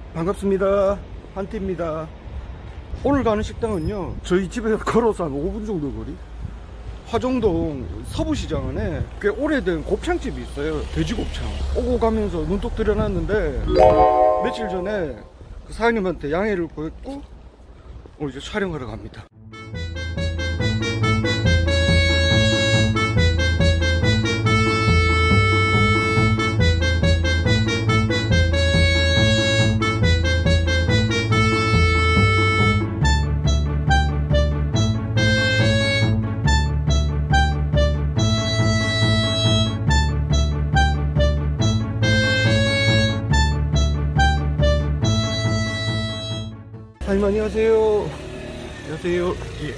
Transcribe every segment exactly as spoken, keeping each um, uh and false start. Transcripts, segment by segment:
반갑습니다. 한티입니다. 오늘 가는 식당은요, 저희 집에서 걸어서 한 오 분 정도 거리, 화정동 서부시장 안에 꽤 오래된 곱창집이 있어요. 돼지곱창. 오고 가면서 눈독 들여놨는데 며칠 전에 그 사장님한테 양해를 구했고 오늘 이제 촬영하러 갑니다. 사장님 안녕하세요. 안녕하세요. 예.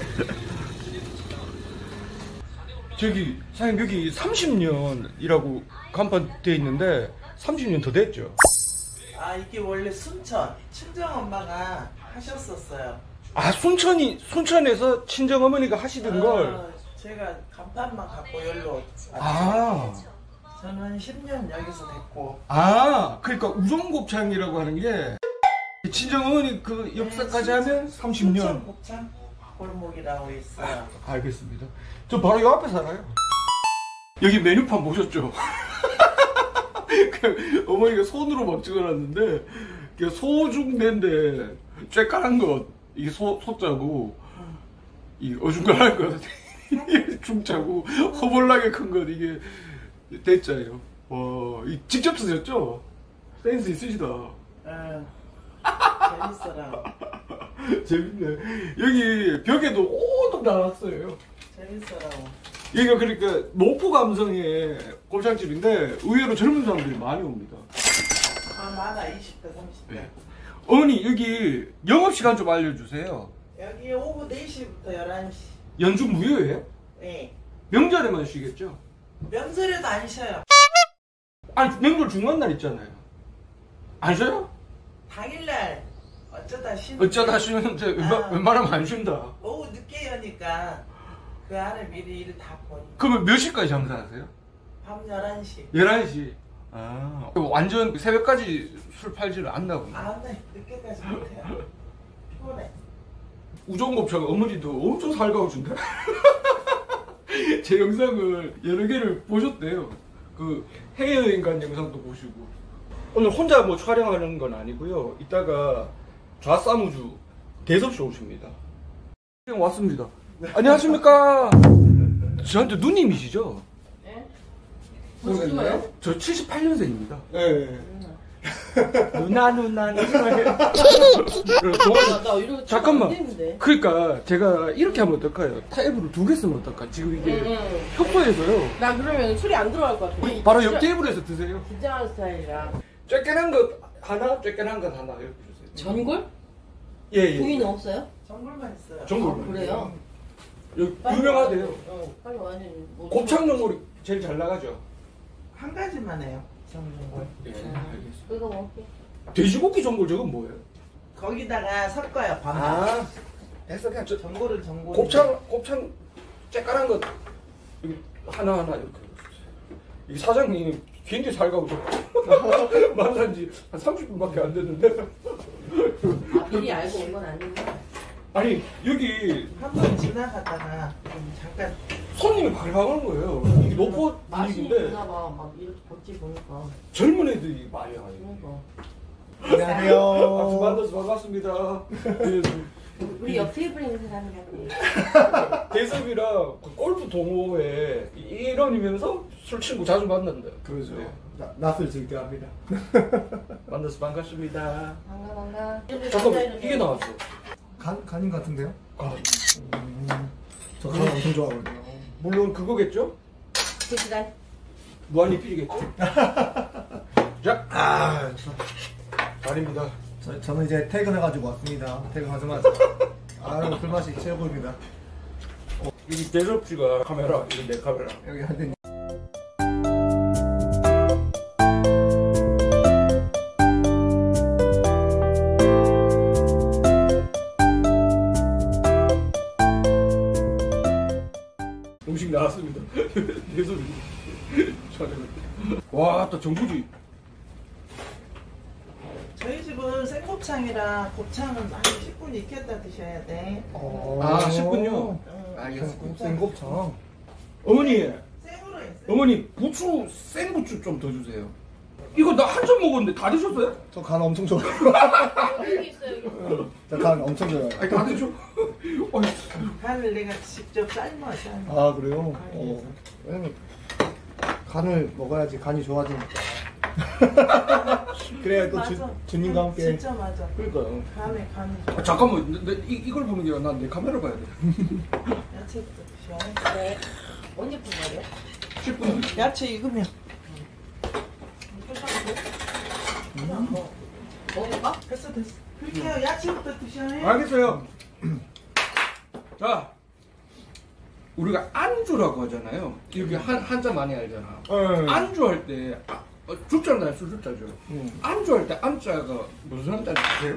저기 사장님 여기 삼십 년이라고 간판 돼 있는데 삼십 년 더 됐죠? 아, 이게 원래 순천 친정엄마가 하셨었어요. 아, 순천이 순천에서 친정어머니가 하시던 어, 걸. 제가 간판만 갖고 여기로 아, 저는 십 년 여기서 됐고. 아, 그러니까 우정곱창이라고 하는 게 친정어머니 그 역사까지 하면 삼십 년. 순천 곱창 골목이라고 있어요. 아, 알겠습니다. 저 바로 요 앞에 살아요. 여기 메뉴판 보셨죠? 그 어머니가 손으로 막 찍어놨는데 소중대인데 쬐깔한 것 이게 소, 소자고 음. 이 어중간한 것 이게 중자고 허벌나게 큰 것 이게 대자예요. 와, 이 직접 쓰셨죠? 센스 있으시다. 응. 재밌어라. 재밌네. 여기 벽에도 오도 나왔어요. 재밌어라고. 여기가 그러니까 노포 감성의 곱창집인데 의외로 젊은 사람들이 많이 옵니다. 아, 많아. 이십 대, 삼십 대. 네. 어머니 여기 영업시간 좀 알려주세요. 여기 오후 네 시부터 열한 시. 연중 무휴예요? 네. 명절에만 쉬겠죠? 명절에도 안 쉬어요. 아니 명절 중요한 날 있잖아요. 안 쉬어요? 당일날 어쩌다 쉬는. 어쩌다 쉬는데 웬만, 아. 웬만하면 안 쉰다. 오후 늦게 여니까 그 안에 미리 일을 다 보니. 그러면 몇 시까지 장사하세요? 밤 열한 시. 열한 시. 아, 완전 새벽까지 술 팔지를 않나 보네. 아, 네. 늦게까지 못해요. 피곤해. 우정곱창 어머니도 엄청 살가우신데? 제 영상을 여러 개를 보셨대요. 그 해외여행 간 영상도 보시고. 오늘 혼자 뭐 촬영하는 건 아니고요. 이따가 좌싸무주 대섭씨 오십니다. 그냥 왔습니다. 안녕하십니까? 저한테 누님이시죠? 네? 모르겠나요? 저 칠십팔 년생입니다. 네. 누나 누나 누나. 나, 나 이러고 잠깐만. 안 되는데. 그러니까 제가 이렇게 하면 어떨까요? 테이블을 두 개 쓰면 어떨까? 지금 이게 응, 응. 협소해서요. 나 그러면 술이 안 들어갈 것 같아. 바로 진짜 옆 테이블에서 드세요. 긴장하는 스타일이라. 쬐끈한 것 하나, 쬐끈한 것 하나 이렇게 주세요. 전골? 예, 예. 고기는 없어요? 전골만 있어요. 전골. 아, 그래요? 여기 빨리 유명하대요. 와야지. 어, 빨리 와야지. 뭐 곱창 전골이 제일 잘 나가죠. 한 가지만 해요. 전골. 예, 응. 알겠습니다. 그거 먹을게. 돼지고기 전골 저건 뭐예요? 거기다가 섞어요. 반반. 아, 됐어 그냥 저 전골은 전골. 곱창 곱창 쬐깔한 것 여기 하나 하나 이렇게. 이 사장님 굉장히 살가우죠. 만난 지 한 삼십 분밖에 안 됐는데. 아, 미리 알고 온 건 아닌데. 아니 여기 한 번 지나가다가 좀 잠깐. 손님이 발방하는 거예요. 이게 노포 맛이 분위기인데 있나 봐. 막 이렇게 걷지 보니까. 젊은 애들이 많이 와요. 그러니까. 안녕하세요. 아, 만나서 반갑습니다. 네, 우리 옆 테이블에 있는 사람이랑. 대섭이랑 그 골프 동호회 일원이면서 술 친구 자주 만난다. 그러죠. 네. 나- 낯을 즐겨 합니다. 만나서 반갑습니다. 반가 반가. 잠깐만 이게 나왔어. 간, 간인 같은데요? 아, 음, 저 간 엄청 좋아하거든요. 물론 그거겠죠? 그 시간. 무한리필이겠죠? 자, 아, 저, 아닙니다. 저, 저는 이제 퇴근해가지고 왔습니다. 퇴근하자마자. 아유, 불맛이 최고입니다. 여기 대섭 씨가 카메라, 이건 내 카메라. 여기 한 대. 음식 나왔습니다. 대섭이. 와, 또 전구지. 저희 집은 집은 생곱창이라 곱창은 한 십 분 익혔다 드셔야 돼. 아, 십 분요? 응. 알겠습니다. 생곱창. 어머니, 생으로 했어요. 어머니 부추 생부추 좀 더 주세요. 이거 나 한 점 먹었는데 다 드셨어요? 저 간 엄청 좋아요. 여기 있어요, 여기. 저 간 엄청 좋아요. 아니 다 드셔. 어이, 간을 내가 직접 삶아 삶아. 아 그래요? 어. 왜냐면 간을 먹어야지 간이 좋아지니까. 그래야 또 주, 맞아. 주님과 함께. 진짜 맞아. 그러니까요. 간에 간이 아, 좋아. 잠깐만, 내, 내, 이, 이걸 보는 게 아니라 난 내 카메라 봐야 돼. 야채부터 드셔. 네. 언제 뽑아요? 십 분. 야채 익으면. 먹을까? 됐어 됐어. 그렇게 해요. 야채부터 드셔. 알겠어요. 자, 우리가 안주라고 하잖아요. 이렇게 한 한자 많이 알잖아. 네. 안주할 때 아, 어, 죽자나요, 술죽자죠. 음. 안주할 때 안자가 무슨 한자인지 아세요?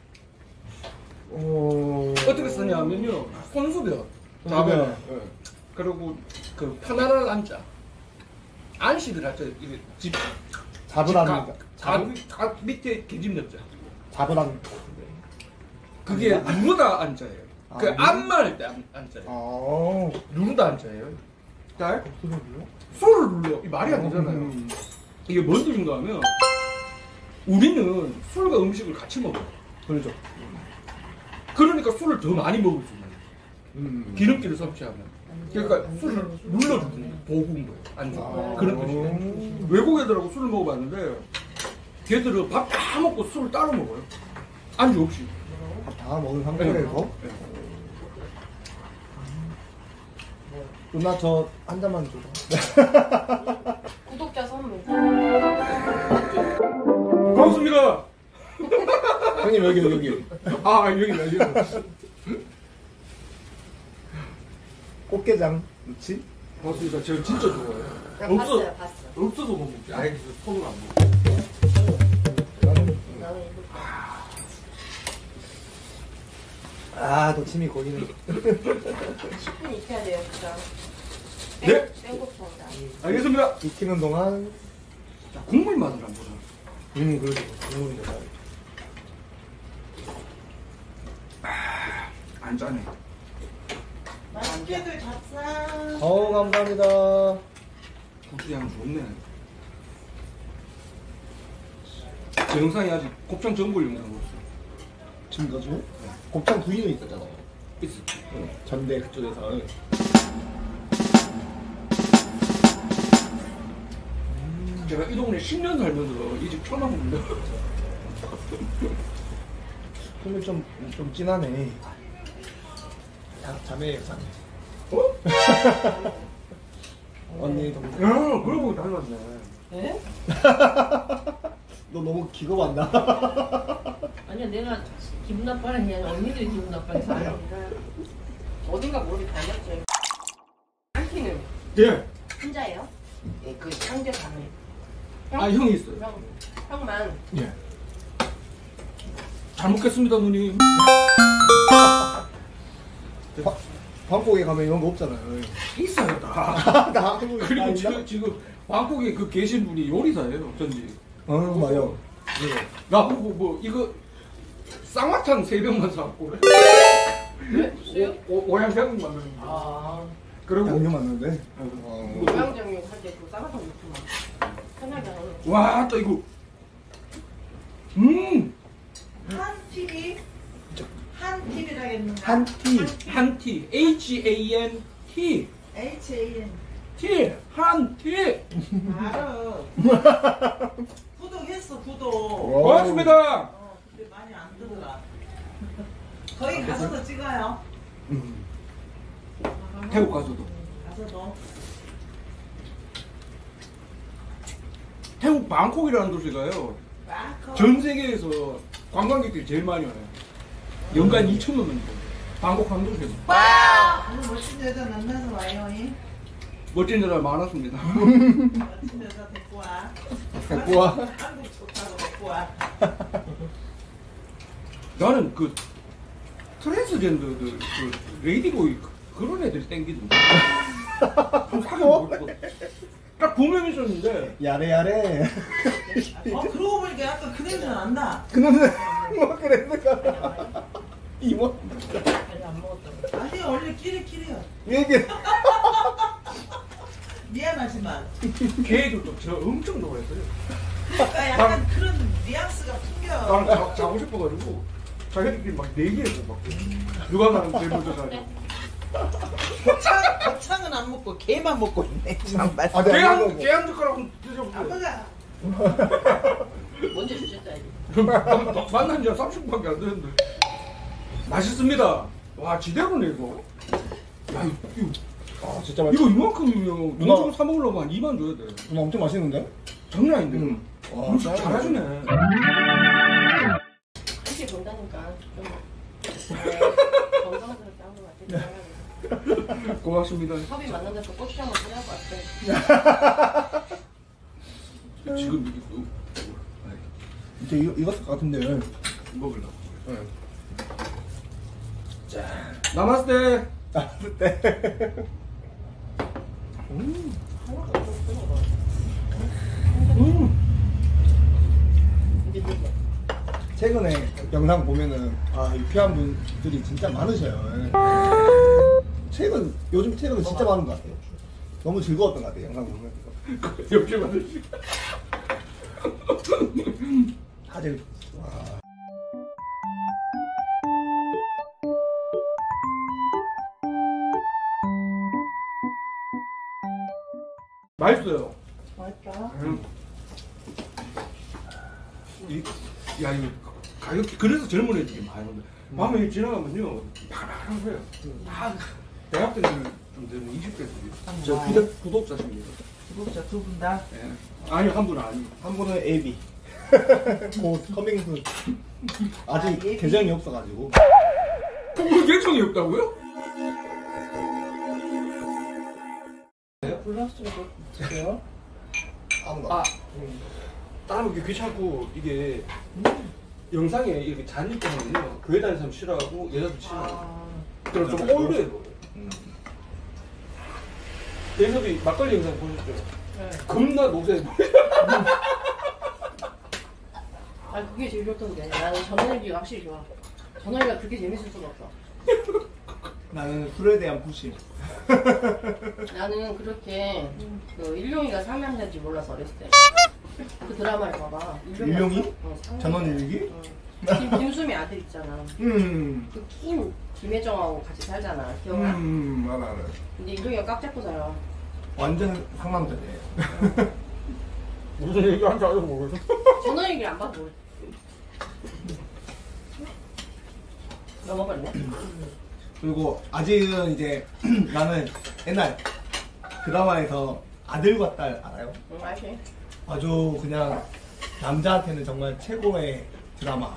어... 어떻게 쓰냐면요, 손수변, 손수변. 예. 그리고 그 편안한 안자, 안식을 하죠. 이게 집 잡으랍니다. 가, 가 밑에 계집렸자. 잡으랍. 그게 누르다 안자예요. 아, 그 누르- 안마할 때 안, 안자예요. 아. 누르다 안자예요. 자, 무슨 소리요? 술을 눌러. 이 말이 안 되잖아요. 음. 이게 뭔 뜻인가 하면 우리는 술과 음식을 같이 먹어요. 그렇죠. 그러니까 술을 더 많이 먹을 수 있는 거예요. 음. 기름기를 섭취하면. 그러니까 술을 눌러주는 도구인 거예요. 안주. 아. 그런 뜻이에요. 외국 애들하고 술을 먹어봤는데 걔들은 밥 다 먹고 술을 따로 먹어요. 안주 없이. 다 먹은 상태에서. 네. 누나 저 한 잔만 줘. 구독자 선물. 고맙습니다. 형님 여기 여기. 아 여기 여기. 꽃게장 그렇지? 고맙습니다. 제가 진짜 좋아해요. 봤어요, 없어 봤어. 없어서 못 먹지. 아예 손으로 안 먹어. 나는 나는 이거. 아또 침이 고이네. 십 분 익혀야 돼요, 진짜. 네. 생곱창이다. 알겠습니다. 익히는 동안 자, 국물 맛을 한번 보자. 음 그렇죠. 국물이 좋아요. 안 짜네. 맛있게들 잡사. 어 감사합니다. 국수 향 좋네. 제 영상이 아직 곱창 전골 영상 없어. 지금 거죠? 곱창 구이도 있었잖아요. 있어. 응. 전대 그쪽에서. 제가 이 동네 십 년 살면서 이 집 처음 먹는데. 국물 좀, 좀 진하네. 자, 자매예요, 자매. 어? 언니 동생. 야, 그러고 닮았네. 네? 너 너무 기겁 안 나? 아니야, 내가 기분 나빠는 게 아니라 언니들이 기분 나빠해서. 어딘가 모르게 닮았지. 한끼는 예. 혼자예요? 예, 그 형제 가면. 아, 형이 있어요. 형, 형만. 예. 잘 먹겠습니다, 누님. 바, 방콕에 가면 이런 거 없잖아요. 있어요, 다. 나 한국에 그리고 다 지금, 있나? 지금 방콕에 그 계신 분이 요리사예요, 전지. 어, 맞아요. 나 보고 뭐 이거 쌍화탕 세 병만 사갖고 왜? 수육? 오양장 만드는 거. 아. 그리고 양념 맞는데? 어. 모양장육 할때 그 쌍화탕 넣구만. 편하게 하는. 와, 또 이거. 음, 한 티비. 한 티비라겠는가? 한 티. 한 티, H A N T, H A N. 티, 한 티. 알아. 구독했어 구독. 와. 고맙습니다. 어, 근데 많이 안 들어가. 거기 가서도 찍어요. 음. 태국 가서도. 가서도. 태국 방콕이라는 도시가요. 막 전 세계에서 관광객들이 제일 많이 와요. 연간 이천만 명. 방콕 한 도시에서. 와! 오늘 멋진 여자 만나서 와요. 이. 멋진 여자 많았습니다. 멋진 여자 데리고 와. 데리고 와. 한국 좋다고 데리고 와. 나는 그 트랜스젠더들 그 레이디보이 그- 그런 애들이 땡기던데. 좀 사귀어 보고 딱 두 명 있었는데 야래 야래. 어 그러고 보니까 약간 그 냄새 난다. 그놈네 뭐 그랬는가? 이모 아니 안 먹었다고. 아니 원래 끼리끼리요. 얘기. 미안하지만 계획도 저 엄청 노랬어요. 그러니까 약간 그런 뉘앙스가 풍겨. 나는 자, 자고 싶어가지고 자기들끼리 막 내기해서 막 누가 나는 제일 먼저 자냐. 거창 거창은 안 먹고 게만 먹고 있네. 정말. 아, 네, 안 깨한 먹어. 깨한 젓가락 한번 안 드셔보세요. 먹어. 먼저 주셨다니. 만난 지 삼십 분밖에 안 됐는데 맛있습니다. 와 지대로네 이거. 야 이거 아 진짜 이거 이만큼이면 누나. 농축 사 먹으려고 한 이만 줘야 돼. 누나 엄청 맛있는데? 장난 아닌데. 응. 와, 음식 잘해주네. 이렇게 본다니까 좀 네, 정성스럽게 한 것 같아. 고맙습니다. 섭이 만난 데서 꽃이 한번 필요할 것 같아. 지금 이게 또 이제 이거 익었을 것 같은데. 먹으려고. 응. 자 남았을 때. 아 그때. 음. 하나가 좀 끊어봐. 음. 이제 이제 최근에 영상 보면은 아 유쾌한 분들이 진짜 많으셔요. 최근 요즘 최근에 진짜 많은 것 같아요. 너무 즐거웠던 것 같아요 영상 보면. 옆에 만드시. 다들 와. 맛있어요. 맛있다. 음. 이, 야 이거 가격이 그래서 젊은 애들이 많이 오는데 밤에 지나가면요 파란한 거예요. 다 대학생들 좀 되는 이십 대들이. 저 구독 구독자십니다. 구독자 두 분 다. 예. 아니 한 분은 아니. 한 분은 에이비. 곧 커밍순. 아직 아, 예비? 계정이 없어가지고. 그 결정이 없다고요? 블라스트로 드세요. 아무나. 아 따르기 귀찮고 이게 영상에 이렇게 잔입 때문에요. 교회 다니는 사람 싫어하고 여자도 싫어하고. 아, 그래서 좀 올려요. 음. 대섭이 막걸리 영상 보셨죠? 네. 겁나 노세. 아 그게 제일 좋던데. 나는 전화기가 확실히 좋아. 전화기가 그렇게 재밌을 수가 없어. 나는 술에 대한 부심. 나는 그렇게 그 일용이가 상남자인지 몰라서 어렸을 때. 그 드라마를 봐봐. 일용이? 어, 상남자. 전원일기? 응. 김, 김수미 아들 있잖아. 음. 그 김, 김혜정하고 같이 살잖아. 기억나? 음, 알아, 알아. 근데 일용이가 깍 잡고 살아. 완전 상남자네. 무슨 얘기하는지 아직 모르겠어. 전화 얘기를 안 봐도 모르 넘어갔네? 그리고 아직은 이제 나는 옛날 드라마에서 아들과 딸 알아요? 응, 알지? 아주 그냥 남자한테는 정말 최고의 드라마.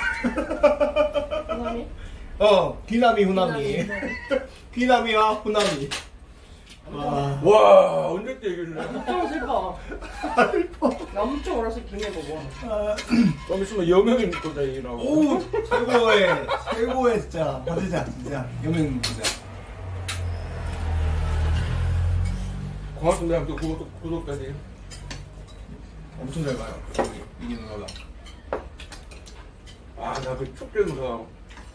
후남이? 어, 귀남이 후남이. 귀남이와 후남이. 와. 와 언제 때 얘기를 해? 엄청 슬퍼. 나 엄청 어렸을 때 김해 보고. 좀 있으면 여명인 거자 얘기 나오고. 오, 최고의, 최고의 진짜. 진짜, 진짜. 여명 진짜. 고맙습니다. 또 구독, 구독까지. 엄청 잘 봐요. 이기 누나가. 아, 나 그 축제 영상.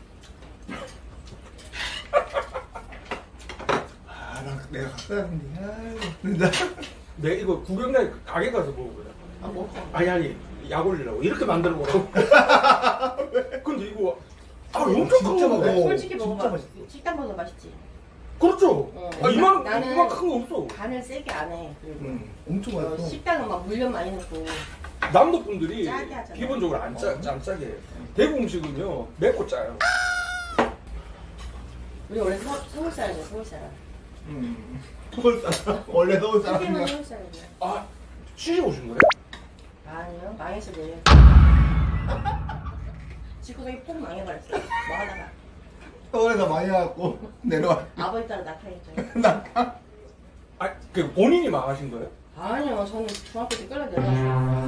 아, 나 내가 갔어야 했는데. 아유, 진짜. 내 이거 구경날 가게 가서 보고 그래. 아, 뭐? 아니 아니 약 올리라고 이렇게 만들어 보라고. 근데 이거 아 엄청 진짜 큰 거. 먹어. 솔직히 진짜 먹어봐. 맛있어. 식당보다 맛있지. 그렇죠. 어. 아, 이만 나는- 이만 큰 거 없어. 간을 세게 안 해. 그리고 응, 엄청 어, 맛있어. 식당은 막 물엿 많이 넣고. 남도 분들이 짜게 하잖아. 기본적으로 안 짜, 안 짜게 해요. 대구 음식은요 맵고 짜요. 우리 원래 서, 서울 사람이야, 서울 사람. 음. 서울 사람. 원래 서울 크게만 사람이야. 서울 사람이야. 아 시집 오신 거예요? 아니요, 망해서 내려. 집구석이 폭 망해버렸어. 뭐 하다가. 서울에서 많이 와갖고 내려와. 아버지 딸 낙하했죠. 나. 아그 본인이 망하신 거예요? 아니요, 저는 중학교 때 끌려 내려왔어요.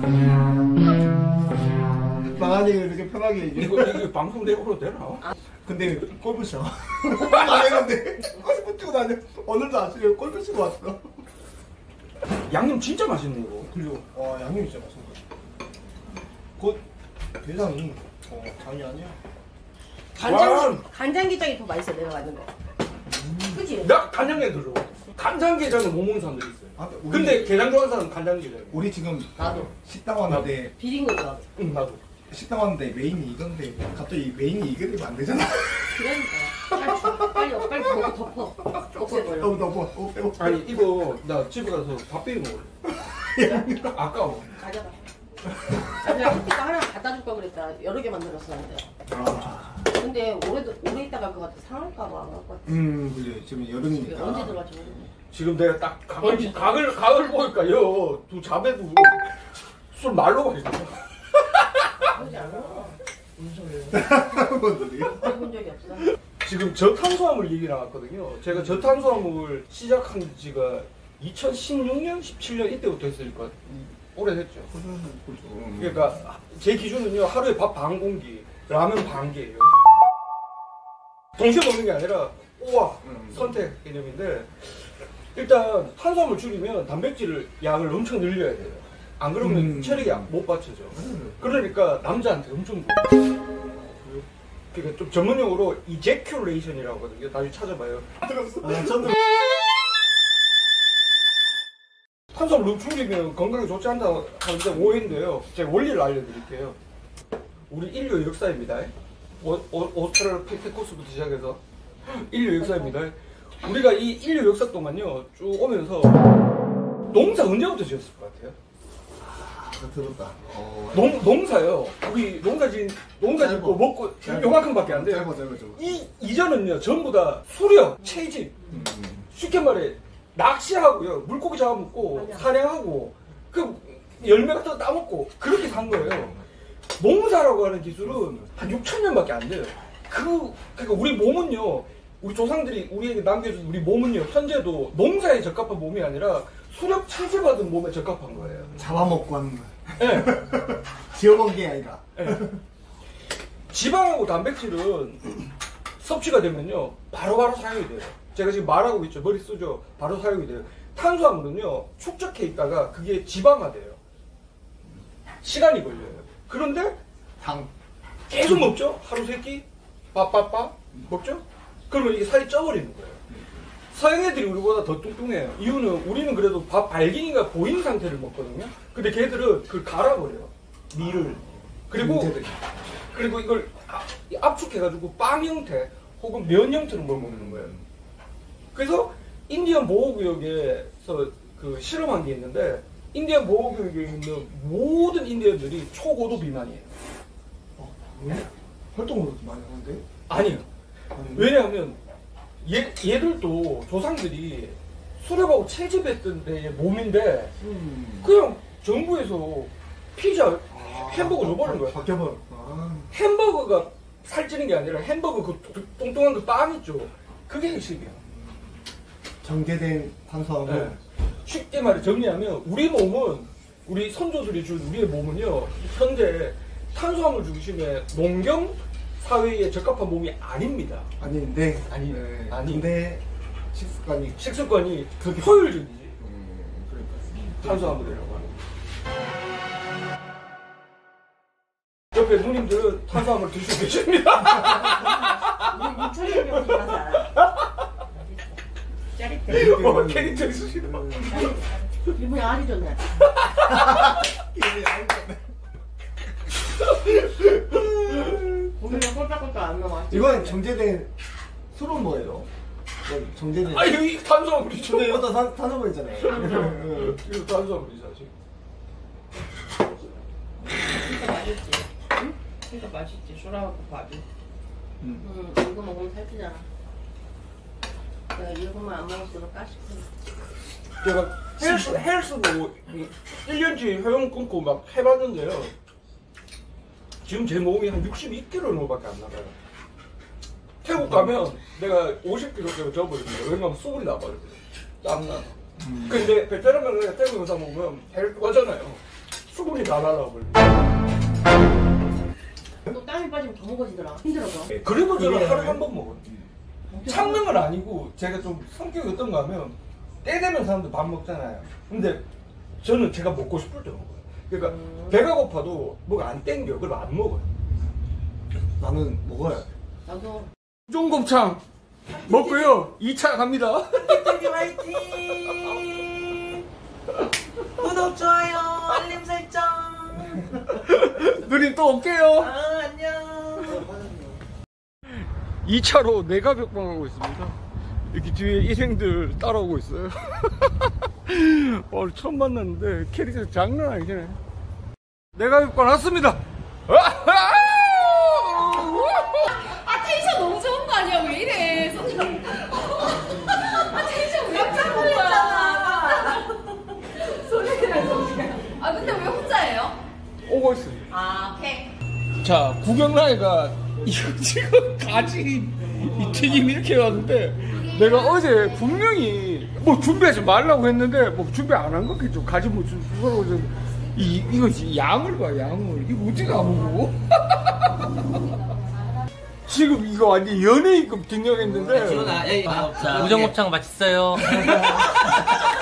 망한 얘기를 이렇게 편하게 얘기해. 이거 이거 방송 내고로 되나? 근데 골프 쳐. 망했는데 골프 치고 다녀. 오늘도 아침에 골프 치고 왔어. 양념 진짜 맛있네 이거. 그리고 와 양념이 진짜 맛있는 거. 곧 대상이 어, 장이 아니야. 간장 간장게장이 더 맛있어 내가 만든 거. 그치? 나 간장게장 좋아. 간장게장은 못 먹는 사람들이 있어요. 아, 우리, 근데 게장 좋아하는 사람은 간장게장. 우리 지금 나도. 식당 왔는데 비린 거 좋아. 응 나도. 식당 왔는데 메인이 이건데 갑자기 메인이 이게 되면 안 되잖아. 그러니까 빨리 줘. 빨리 빨리 먹고 덮어. 없애버려. 너무 너무 너무 배고. 아니 이거 나 집에 가서 밥 비벼 먹을래. 아까워. 가져가. 아, 내가 햇빛가 하나 갖다 줄까 그랬다. 여러 개 만들었었는데. 아. 근데 오래 오래 있다가 그거 상할까 봐. 음 그래 지금 여름이니까. 언제 들어갈지 모르겠네. 지금 내가 딱 각을 각을 각을 보니까 요두 자매도 술 말로 마시네. 그러지 않아. 무슨 소리야? 해본 적이 없어. 지금 저탄수화물 얘기 나왔거든요. 제가 저탄수화물 시작한 지가 이천십육 년, 십칠 년 이때부터 했을 것 오래됐죠. 그러니까 제 기준은요 하루에 밥 반 공기, 라면 반 개예요. 동시에 먹는 게 아니라 우와 선택 개념인데 일단 탄수화물 줄이면 단백질을 양을 엄청 늘려야 돼요. 안 그러면 음. 체력이 못 받쳐져. 그러니까 남자한테 엄청 좋아요. 그러니까 좀 전문용어로 이제큐레이션이라고 하거든요. 나중에 찾아봐요. 들었어? 아, 저도 탄수화물 너무 줄이면 건강에 좋지 않다 하는데 오해인데요. 제가 원리를 알려드릴게요. 우리 인류 역사입니다. 오, 오, 오스트랄로피테쿠스부터 시작해서 인류 역사입니다. 우리가 이 인류 역사 동안요 쭉 오면서 농사 언제부터 지었을 것 같아요? 들었다. 어... 농, 농사요. 우리 농사 진 농사 짓고 짧아. 먹고 짧아. 요만큼밖에 안 돼요. 짧아 짧아 짧아. 이 이전은요 전부 다 수렵, 채집, 음. 쉽게 말해 낚시하고요 물고기 잡아먹고 맞아. 사냥하고 그 열매 같은 거 따먹고 그렇게 산 거예요. 농사라고 하는 기술은 한 육천 년밖에 안 돼요. 그 그러니까 우리 몸은요 우리 조상들이 우리에게 남겨준 우리 몸은요 현재도 농사에 적합한 몸이 아니라 수렵 채집하던 몸에 적합한 거예요. 잡아먹고 하는 거야. 네. 지어먹은 게 아니라. 네. 지방하고 단백질은 섭취가 되면요 바로바로 사용이 돼요. 제가 지금 말하고 있죠. 머리 쓰죠. 바로 사용이 돼요. 탄수화물은요 축적해 있다가 그게 지방화돼요. 시간이 걸려요. 그런데 당. 계속 먹죠. 하루 세 끼 밥밥밥 먹죠. 그러면 이게 살이 쪄버리는 거예요. 서양 애들이 우리보다 더 뚱뚱해요. 이유는 우리는 그래도 밥 발갱이가 보이는 상태를 먹거든요. 근데 걔들은 그걸 갈아버려요. 밀을. 그리고 문제들이. 그리고 이걸 아- 압축해가지고 빵 형태 혹은 면 형태로 먹는 거예요. 그래서 인디언 보호구역에서 그 실험한 게 있는데 인디언 보호구역에 있는 모든 인디언들이 초고도 비만이에요. 어, 왜? 활동을 그렇게 많이 하는데? 아니요. 아니, 왜냐하면 얘, 얘들도 조상들이 수렵하고 채집했던 데의 몸인데 음. 그냥 정부에서 피자, 아, 햄버거 줘버린 거야. 바뀌어버렸. 아. 햄버거가 살찌는 게 아니라 햄버거 그 뚱- 뚱뚱한 그 빵 있죠. 그게 핵심이야. 정제된 탄수화물. 네. 쉽게 말해 정리하면 우리 몸은 우리 선조들이 준 우리의 몸은요 현재 탄수화물 중심의 농경 사회에 적합한 몸이 아닙니다. 아닌데. 아니, 네. 아니. 근데 식습관이. 식습관이 그렇게 효율적이지. 음, 그러니까. 탄수화물이라고 하는. 옆에 누님들은 탄수화물 드시고 계십니다. 우리 유철이 형 맛을 알아. 짜릿해. 어, 캐릭터 있으시다. 기분이 아주 좋네. 이게 아니잖아. 고기가 꼴깍꼴깍 안 나와. 이건 정제된 술은 뭐예요? 이건 정제된. 아, 이거 탄수화물이죠. 근데 이것도 탄- 탄수화물이잖아요. 응. 이거 탄수화물이죠, 아직. 진짜 맛있지. 응? 진짜 맛있지. 술하고 밥이. 음. 응, 이거 먹으면 살찌잖아. 내가 이거만 안 먹었어도 까식해. 제가 헬스, 헬스도 일 년치 회원 끊고 막 해봤는데요. 지금 제 몸이 한 육십이 킬로그램밖에 안 나가요. 태국 가면 내가 오십 킬로그램 쪄버립니다. 왜냐면 수분이 나버려요. 땀나. 음. 근데 베테랑은 태국 영상 먹으면 헬스 하잖아요. 수분이 다 날아버려요. 또 땀이 빠지면 더 먹어지더라. 힘들어서. 그래도 저는 그래. 하루에 한 번 먹어요. 참는 건 아니고 제가 좀 성격이 어떤가 하면 때 되면 사람들 밥 먹잖아요. 근데 저는 제가 먹고 싶을 때 먹어요. 그러니까 배가 고파도 뭐가 안 땡겨. 그걸 안 먹어요. 나는 먹어야 돼. 나도. 쫑곱창 먹고요. 이 차 갑니다. TVTV 화이팅! 구독, 좋아요, 알림 설정! 누님 또 올게요. 아, 안녕! 이 차로 내가 벽방하고 있습니다. 이렇게 뒤에 일행들 따라오고 있어요. 오늘 처음 만났는데 캐릭터 장난 아니네. 내가 벽방 왔습니다. 아 텐션 너무 좋은 거 아니야? 왜 이래? 손님. 아 텐션 왜 깜짝 놀랐잖아. 소리가 소리가. 아 근데 왜 혼자예요? 오고 있어요. 아 오케이. 자, 구경라이가 이거 지금 가지 이 튀김 이렇게 해왔는데 내가 어제 분명히 뭐 준비하지 말라고 했는데 뭐 준비 안 한 거겠죠. 가지 뭐 주소라고 이 이거 양을 봐, 양을. 이거 어떻게 안 먹어? 지금 이거 완전 연예인급 등장했는데. 지훈아, 우정곱창 맛있어요.